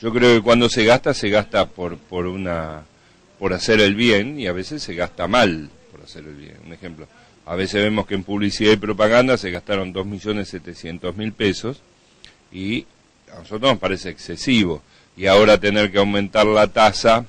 Yo creo que cuando se gasta por hacer el bien, y a veces se gasta mal por hacer el bien. Un ejemplo, a veces vemos que en publicidad y propaganda se gastaron 2.700.000 pesos y a nosotros nos parece excesivo. Y ahora tener que aumentar la tasa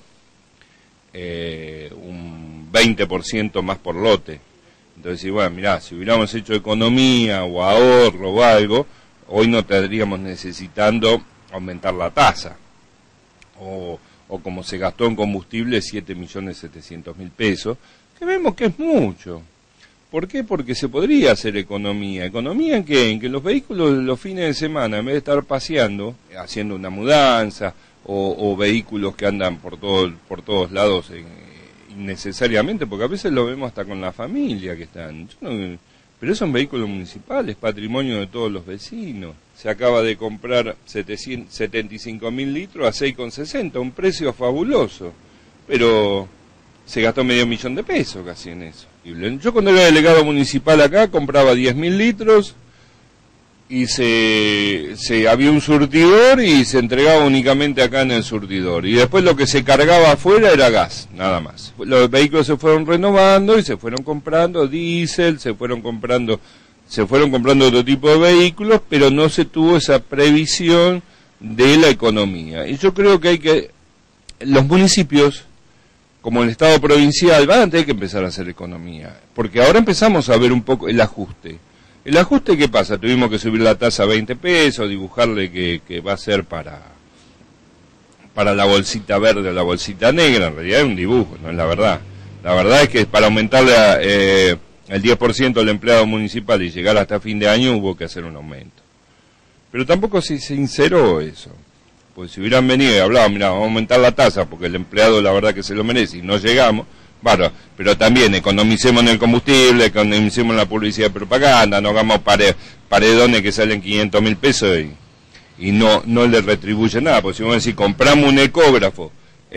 un 20% más por lote. Entonces, bueno, mirá, si hubiéramos hecho economía o ahorro o algo, hoy no estaríamos necesitando aumentar la tasa. O como se gastó en combustible 7.700.000 pesos, que vemos que es mucho. ¿Por qué? Porque se podría hacer economía. ¿Economía en qué? En que los vehículos los fines de semana, en vez de estar paseando, haciendo una mudanza, o vehículos que andan por todos lados innecesariamente, porque a veces lo vemos hasta con la familia que están. Pero son vehículos municipales, patrimonio de todos los vecinos. Se acaba de comprar 75.000 litros a 6,60, un precio fabuloso. Pero se gastó $500.000 de pesos casi en eso. Yo cuando era delegado municipal acá compraba 10.000 litros y había un surtidor y se entregaba únicamente acá en el surtidor. Y después lo que se cargaba afuera era gas, nada más. Los vehículos se fueron renovando y se fueron comprando diésel, se fueron comprando otro tipo de vehículos, pero no se tuvo esa previsión de la economía. Y yo creo que los municipios, como el Estado provincial, van a tener que empezar a hacer economía, porque ahora empezamos a ver un poco el ajuste. ¿El ajuste qué pasa? Tuvimos que subir la tasa a 20 pesos, dibujarle que va a ser para la bolsita verde o la bolsita negra. En realidad es un dibujo, no es la verdad. La verdad es que para aumentarle el 10% del empleado municipal y llegar hasta fin de año hubo que hacer un aumento. Pero tampoco se sinceró eso. Pues si hubieran venido y hablado, mira, vamos a aumentar la tasa porque el empleado la verdad que se lo merece y no llegamos, bueno, pero también economicemos en el combustible, economicemos en la publicidad y propaganda, no hagamos paredones que salen 500.000 pesos y no le retribuye nada. Porque si vamos a decir, compramos un ecógrafo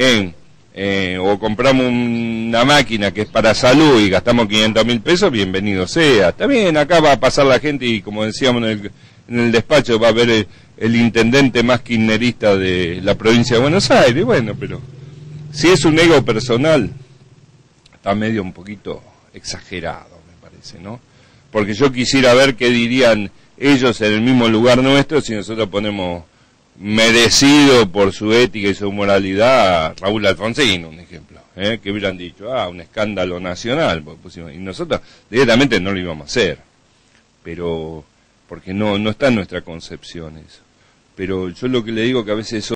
o compramos una máquina que es para salud y gastamos 500.000 pesos, bienvenido sea. También acá va a pasar la gente y como decíamos en el despacho, va a ver el intendente más kirchnerista de la provincia de Buenos Aires. Bueno, pero si es un ego personal, está medio un poquito exagerado, me parece, ¿no? Porque yo quisiera ver qué dirían ellos en el mismo lugar nuestro si nosotros ponemos merecido por su ética y su moralidad a Raúl Alfonsín, un ejemplo, que hubieran dicho, un escándalo nacional, y nosotros directamente no lo íbamos a hacer, pero porque no está en nuestra concepción eso. Pero yo lo que le digo que a veces